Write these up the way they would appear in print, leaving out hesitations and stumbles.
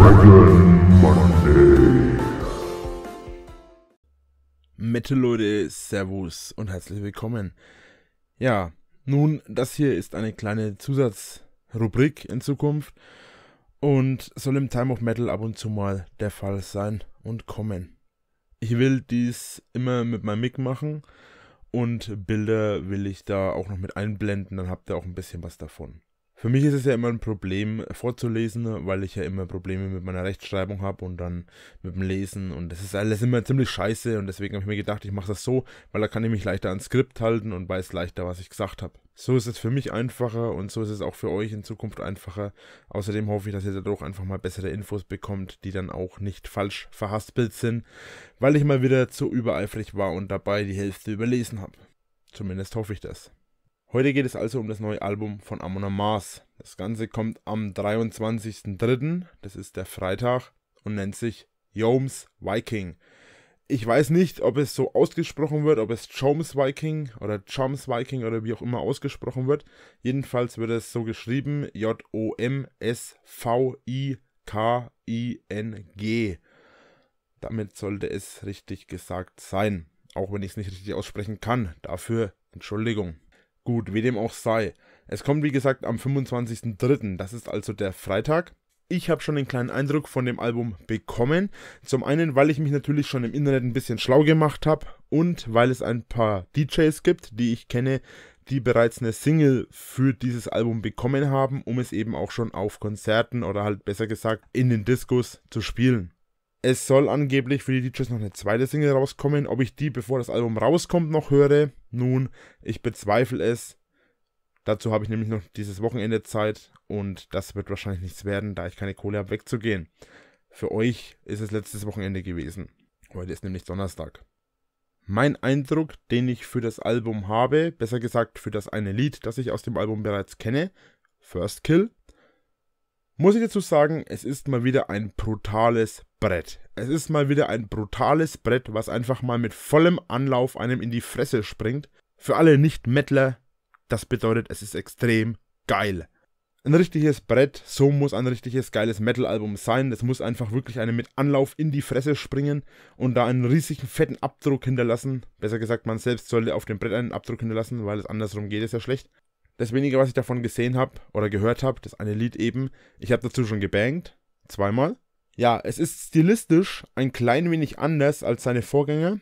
Metal Leute, Servus und herzlich willkommen. Ja, nun, das hier ist eine kleine Zusatzrubrik in Zukunft und soll im Time of Metal ab und zu mal der Fall sein und kommen. Ich will dies immer mit meinem Mic machen und Bilder will ich da auch noch mit einblenden, dann habt ihr auch ein bisschen was davon. Für mich ist es ja immer ein Problem vorzulesen, weil ich ja immer Probleme mit meiner Rechtschreibung habe und dann mit dem Lesen und das ist alles immer ziemlich scheiße und deswegen habe ich mir gedacht, ich mache das so, weil da kann ich mich leichter ans Skript halten und weiß leichter, was ich gesagt habe. So ist es für mich einfacher und so ist es auch für euch in Zukunft einfacher. Außerdem hoffe ich, dass ihr dadurch einfach mal bessere Infos bekommt, die dann auch nicht falsch verhaspelt sind, weil ich mal wieder zu übereifrig war und dabei die Hälfte überlesen habe. Zumindest hoffe ich das. Heute geht es also um das neue Album von Amon Amarth. Das Ganze kommt am 23.03., das ist der Freitag, und nennt sich Joms Viking. Ich weiß nicht, ob es so ausgesprochen wird, ob es Joms Viking oder Joms Viking oder wie auch immer ausgesprochen wird. Jedenfalls wird es so geschrieben, J-O-M-S-V-I-K-I-N-G. Damit sollte es richtig gesagt sein, auch wenn ich es nicht richtig aussprechen kann. Dafür Entschuldigung. Gut, wie dem auch sei. Es kommt wie gesagt am 25.03., das ist also der Freitag. Ich habe schon einen kleinen Eindruck von dem Album bekommen. Zum einen, weil ich mich natürlich schon im Internet ein bisschen schlau gemacht habe und weil es ein paar DJs gibt, die ich kenne, die bereits eine Single für dieses Album bekommen haben, um es eben auch schon auf Konzerten oder halt besser gesagt in den Diskos zu spielen. Es soll angeblich für die DJs noch eine zweite Single rauskommen. Ob ich die, bevor das Album rauskommt, noch höre? Nun, ich bezweifle es. Dazu habe ich nämlich noch dieses Wochenende Zeit und das wird wahrscheinlich nichts werden, da ich keine Kohle habe, wegzugehen. Für euch ist es letztes Wochenende gewesen. Heute ist nämlich Donnerstag. Mein Eindruck, den ich für das Album habe, besser gesagt für das eine Lied, das ich aus dem Album bereits kenne, First Kill, muss ich dazu sagen, es ist mal wieder ein brutales Brett. Es ist mal wieder ein brutales Brett, was einfach mal mit vollem Anlauf einem in die Fresse springt. Für alle Nicht-Mettler, das bedeutet, es ist extrem geil. Ein richtiges Brett, so muss ein richtiges geiles Metal-Album sein. Das muss einfach wirklich einem mit Anlauf in die Fresse springen und da einen riesigen fetten Abdruck hinterlassen. Besser gesagt, man selbst sollte auf dem Brett einen Abdruck hinterlassen, weil es andersrum geht, ist ja schlecht. Das wenige, was ich davon gesehen habe oder gehört habe, das eine Lied eben, ich habe dazu schon gebangt, zweimal. Ja, es ist stilistisch ein klein wenig anders als seine Vorgänger.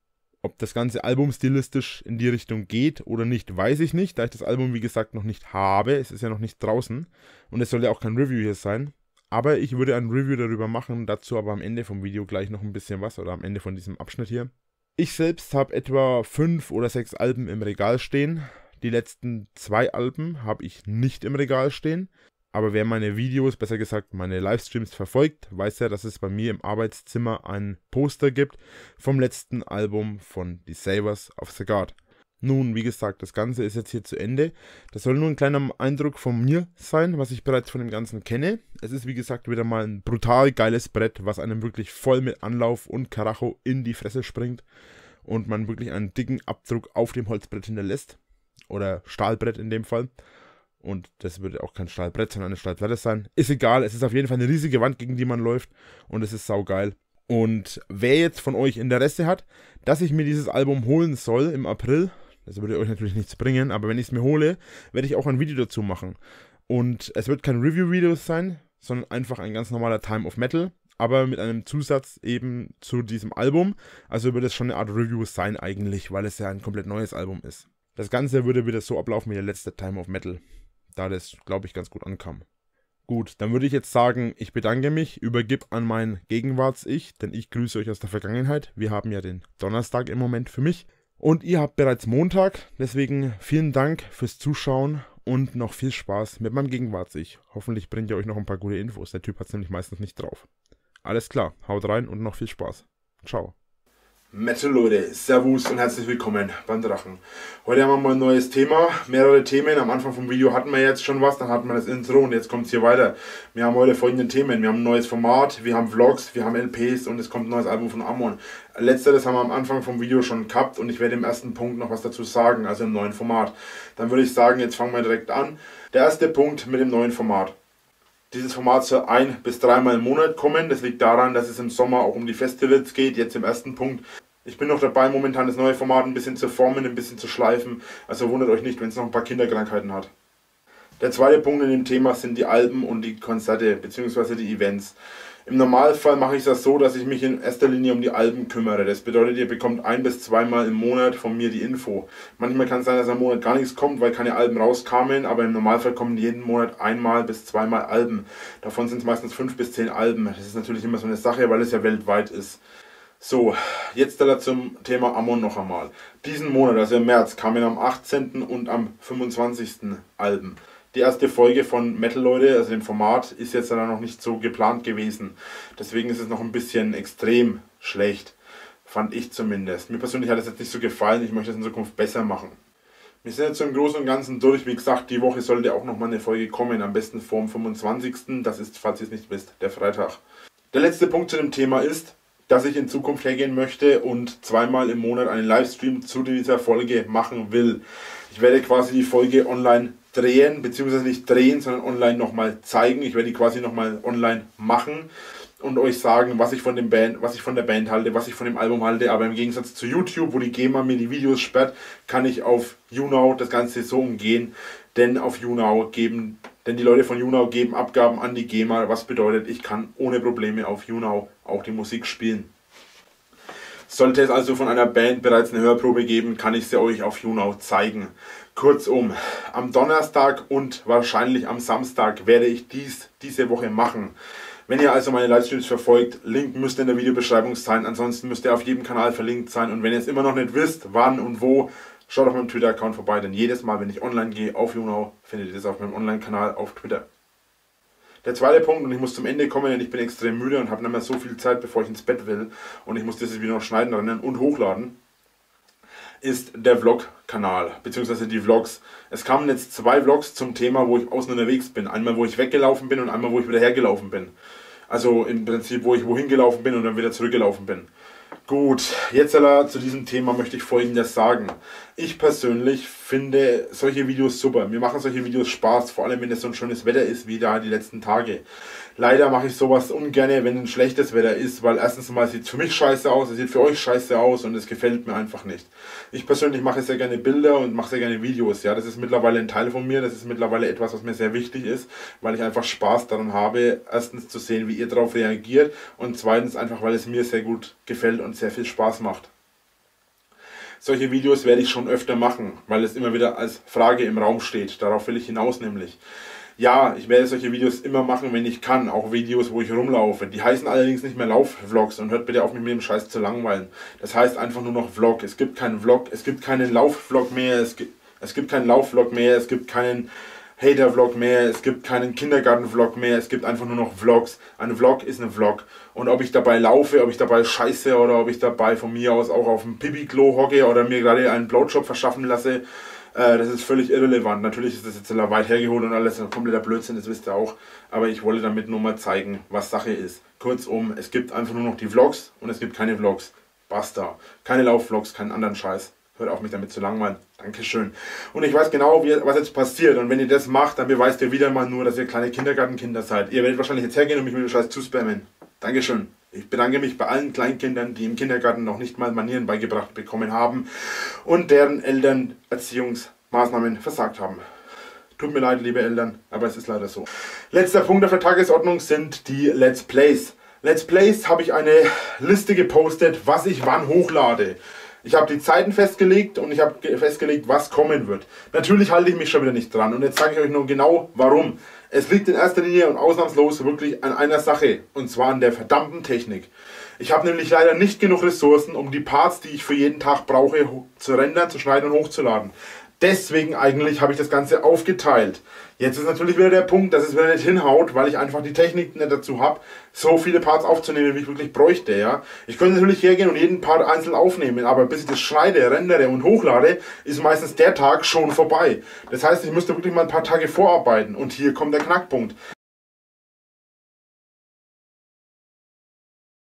Ob das ganze Album stilistisch in die Richtung geht oder nicht, weiß ich nicht, da ich das Album wie gesagt noch nicht habe. Es ist ja noch nicht draußen und es soll ja auch kein Review hier sein. Aber ich würde ein Review darüber machen, dazu aber am Ende vom Video gleich noch ein bisschen was oder am Ende von diesem Abschnitt hier. Ich selbst habe etwa 5 oder 6 Alben im Regal stehen. Die letzten 2 Alben habe ich nicht im Regal stehen, aber wer meine Videos, besser gesagt meine Livestreams verfolgt, weiß ja, dass es bei mir im Arbeitszimmer ein Poster gibt vom letzten Album von The Savers of the God. Nun, wie gesagt, das Ganze ist jetzt hier zu Ende. Das soll nur ein kleiner Eindruck von mir sein, was ich bereits von dem Ganzen kenne. Es ist wie gesagt wieder mal ein brutal geiles Brett, was einem wirklich voll mit Anlauf und Karacho in die Fresse springt und man wirklich einen dicken Abdruck auf dem Holzbrett hinterlässt. Oder Stahlbrett in dem Fall. Und das würde auch kein Stahlbrett, sondern eine Stahlplatte sein. Ist egal, es ist auf jeden Fall eine riesige Wand, gegen die man läuft. Und es ist saugeil. Und wer jetzt von euch Interesse hat, dass ich mir dieses Album holen soll im April, das würde euch natürlich nichts bringen, aber wenn ich es mir hole, werde ich auch ein Video dazu machen. Und es wird kein Review-Video sein, sondern einfach ein ganz normaler Time of Metal. Aber mit einem Zusatz eben zu diesem Album. Also wird es schon eine Art Review sein eigentlich, weil es ja ein komplett neues Album ist. Das Ganze würde wieder so ablaufen wie der letzte Time of Metal, da das, glaube ich, ganz gut ankam. Gut, dann würde ich jetzt sagen, ich bedanke mich, übergib an mein Gegenwarts-Ich, denn ich grüße euch aus der Vergangenheit. Wir haben ja den Donnerstag im Moment für mich und ihr habt bereits Montag, deswegen vielen Dank fürs Zuschauen und noch viel Spaß mit meinem Gegenwarts-Ich. Hoffentlich bringt ihr euch noch ein paar gute Infos, der Typ hat es nämlich meistens nicht drauf. Alles klar, haut rein und noch viel Spaß. Ciao. Metal Leute, Servus und herzlich willkommen beim Drachen. Heute haben wir mal ein neues Thema, mehrere Themen. Am Anfang vom Video hatten wir jetzt schon was, dann hatten wir das Intro und jetzt kommt es hier weiter. Wir haben heute folgende Themen, wir haben ein neues Format, wir haben Vlogs, wir haben LPs und es kommt ein neues Album von Amon. Letzteres haben wir am Anfang vom Video schon gehabt und ich werde im ersten Punkt noch was dazu sagen, also im neuen Format. Dann würde ich sagen, jetzt fangen wir direkt an. Der erste Punkt mit dem neuen Format. Dieses Format soll 1- bis 3-mal im Monat kommen. Das liegt daran, dass es im Sommer auch um die Festivals geht. Jetzt im ersten Punkt. Ich bin noch dabei, momentan das neue Format ein bisschen zu formen, ein bisschen zu schleifen. Also wundert euch nicht, wenn es noch ein paar Kinderkrankheiten hat. Der zweite Punkt in dem Thema sind die Alben und die Konzerte bzw. die Events. Im Normalfall mache ich das so, dass ich mich in erster Linie um die Alben kümmere. Das bedeutet, ihr bekommt 1- bis 2-mal im Monat von mir die Info. Manchmal kann es sein, dass im Monat gar nichts kommt, weil keine Alben rauskamen, aber im Normalfall kommen jeden Monat 1- bis 2-mal Alben. Davon sind es meistens 5 bis 10 Alben. Das ist natürlich immer so eine Sache, weil es ja weltweit ist. So, jetzt zum Thema Amon noch einmal. Diesen Monat, also im März, kamen am 18. und am 25. Alben. Die erste Folge von Metal Leute, also dem Format, ist jetzt dann noch nicht so geplant gewesen. Deswegen ist es noch ein bisschen extrem schlecht. Fand ich zumindest. Mir persönlich hat es jetzt nicht so gefallen. Ich möchte es in Zukunft besser machen. Wir sind jetzt im Großen und Ganzen durch. Wie gesagt, die Woche sollte auch nochmal eine Folge kommen. Am besten vor dem 25. Das ist, falls ihr es nicht wisst, der Freitag. Der letzte Punkt zu dem Thema ist, dass ich in Zukunft hergehen möchte und 2-mal im Monat einen Livestream zu dieser Folge machen will. Ich werde quasi die Folge online drehen, beziehungsweise nicht drehen, sondern online nochmal zeigen. Ich werde die quasi nochmal online machen und euch sagen, was ich von der Band halte, was ich von dem Album halte. Aber im Gegensatz zu YouTube, wo die GEMA mir die Videos sperrt, kann ich auf YouNow das Ganze so umgehen, denn die Leute von YouNow geben Abgaben an die GEMA, was bedeutet, ich kann ohne Probleme auf YouNow auch die Musik spielen. Sollte es also von einer Band bereits eine Hörprobe geben, kann ich sie euch auf YouNow zeigen. Kurzum, am Donnerstag und wahrscheinlich am Samstag werde ich diese Woche machen. Wenn ihr also meine Livestreams verfolgt, Link müsste in der Videobeschreibung sein, ansonsten müsst ihr auf jedem Kanal verlinkt sein. Und wenn ihr es immer noch nicht wisst, wann und wo, schaut auf meinem Twitter-Account vorbei, denn jedes Mal, wenn ich online gehe auf YouNow, findet ihr das auf meinem Online-Kanal auf Twitter. Der zweite Punkt, und ich muss zum Ende kommen, denn ich bin extrem müde und habe nicht mehr so viel Zeit, bevor ich ins Bett will, und ich muss das wieder noch schneiden, rennen und hochladen, ist der Vlog-Kanal, beziehungsweise die Vlogs. Es kamen jetzt 2 Vlogs zum Thema, wo ich außen unterwegs bin. Einmal, wo ich weggelaufen bin und einmal, wo ich wieder hergelaufen bin. Also im Prinzip, wo ich wohin gelaufen bin und dann wieder zurückgelaufen bin. Gut, jetzt zu diesem Thema möchte ich Folgendes sagen. Ich persönlich finde solche Videos super. Mir machen solche Videos Spaß, vor allem wenn es so ein schönes Wetter ist wie da die letzten Tage. Leider mache ich sowas ungern, wenn ein schlechtes Wetter ist, weil erstens mal sieht es für mich scheiße aus, es sieht für euch scheiße aus und es gefällt mir einfach nicht. Ich persönlich mache sehr gerne Bilder und mache sehr gerne Videos. Ja, das ist mittlerweile ein Teil von mir, das ist mittlerweile etwas, was mir sehr wichtig ist, weil ich einfach Spaß daran habe, erstens zu sehen, wie ihr darauf reagiert und zweitens einfach, weil es mir sehr gut gefällt und sehr viel Spaß macht. Solche Videos werde ich schon öfter machen, weil es immer wieder als Frage im Raum steht. Darauf will ich hinaus nämlich. Ja, ich werde solche Videos immer machen, wenn ich kann. Auch Videos, wo ich rumlaufe. Die heißen allerdings nicht mehr Laufvlogs und hört bitte auf, mich mit dem Scheiß zu langweilen. Das heißt einfach nur noch Vlog. Es gibt keinen Vlog, es gibt keinen Laufvlog mehr, es gibt keinen Laufvlog mehr, es gibt keinen Hater-Vlog mehr, es gibt keinen Kindergarten-Vlog mehr, es gibt einfach nur noch Vlogs. Ein Vlog ist ein Vlog. Und ob ich dabei laufe, ob ich dabei scheiße oder ob ich dabei von mir aus auch auf dem Pipi-Klo hocke oder mir gerade einen Blowjob verschaffen lasse, das ist völlig irrelevant. Natürlich ist das jetzt weit hergeholt und alles ein kompletter Blödsinn, das wisst ihr auch. Aber ich wollte damit nur mal zeigen, was Sache ist. Kurzum, es gibt einfach nur noch die Vlogs und es gibt keine Vlogs. Basta. Keine Laufvlogs, keinen anderen Scheiß. Hört auf, mich damit zu langweilen. Dankeschön. Und ich weiß genau, was jetzt passiert. Und wenn ihr das macht, dann beweist ihr wieder mal nur, dass ihr kleine Kindergartenkinder seid. Ihr werdet wahrscheinlich jetzt hergehen und mich mit dem Scheiß zuspammen. Dankeschön. Ich bedanke mich bei allen Kleinkindern, die im Kindergarten noch nicht mal Manieren beigebracht bekommen haben und deren Eltern Erziehungsmaßnahmen versagt haben. Tut mir leid, liebe Eltern, aber es ist leider so. Letzter Punkt auf der Tagesordnung sind die Let's Plays. Let's Plays habe ich eine Liste gepostet, was ich wann hochlade. Ich habe die Zeiten festgelegt und ich habe festgelegt, was kommen wird. Natürlich halte ich mich schon wieder nicht dran und jetzt sage ich euch nur genau, warum. Es liegt in erster Linie und ausnahmslos wirklich an einer Sache, und zwar an der verdammten Technik. Ich habe nämlich leider nicht genug Ressourcen, um die Parts, die ich für jeden Tag brauche, zu rendern, zu schneiden und hochzuladen. Deswegen eigentlich habe ich das Ganze aufgeteilt. Jetzt ist natürlich wieder der Punkt, dass es wieder nicht hinhaut, weil ich einfach die Technik nicht dazu habe, so viele Parts aufzunehmen, wie ich wirklich bräuchte. Ja? Ich könnte natürlich hergehen und jeden Part einzeln aufnehmen, aber bis ich das schneide, rendere und hochlade, ist meistens der Tag schon vorbei. Das heißt, ich müsste wirklich mal ein paar Tage vorarbeiten und hier kommt der Knackpunkt.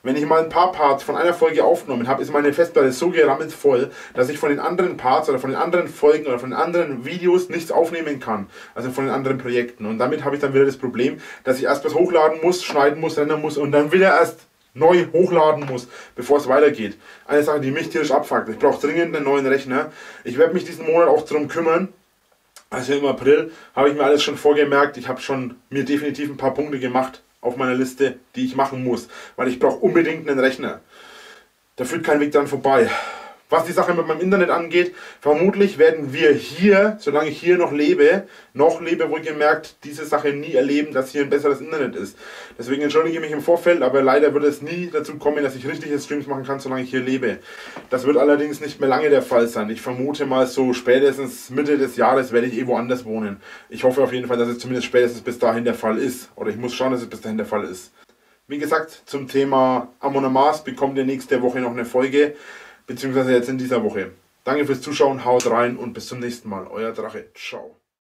Wenn ich mal ein paar Parts von einer Folge aufgenommen habe, ist meine Festplatte so gerammelt voll, dass ich von den anderen Parts oder von den anderen Folgen oder von den anderen Videos nichts aufnehmen kann. Also von den anderen Projekten. Und damit habe ich dann wieder das Problem, dass ich erst was hochladen muss, schneiden muss, rendern muss und dann wieder erst neu hochladen muss, bevor es weitergeht. Eine Sache, die mich tierisch abfuckt. Ich brauche dringend einen neuen Rechner. Ich werde mich diesen Monat auch darum kümmern. Also im April habe ich mir alles schon vorgemerkt. Ich habe schon mir definitiv ein paar Punkte gemacht auf meiner Liste, die ich machen muss. Weil ich brauche unbedingt einen Rechner. Da führt kein Weg dran vorbei. Was die Sache mit meinem Internet angeht, vermutlich werden wir hier, solange ich hier noch lebe wohlgemerkt, diese Sache nie erleben, dass hier ein besseres Internet ist. Deswegen entschuldige ich mich im Vorfeld, aber leider wird es nie dazu kommen, dass ich richtige Streams machen kann, solange ich hier lebe. Das wird allerdings nicht mehr lange der Fall sein. Ich vermute mal so spätestens Mitte des Jahres werde ich woanders wohnen. Ich hoffe auf jeden Fall, dass es zumindest spätestens bis dahin der Fall ist. Oder ich muss schauen, dass es bis dahin der Fall ist. Wie gesagt, zum Thema Amon Amarth bekommt ihr nächste Woche noch eine Folge. Beziehungsweise jetzt in dieser Woche. Danke fürs Zuschauen, haut rein und bis zum nächsten Mal. Euer Drache. Ciao.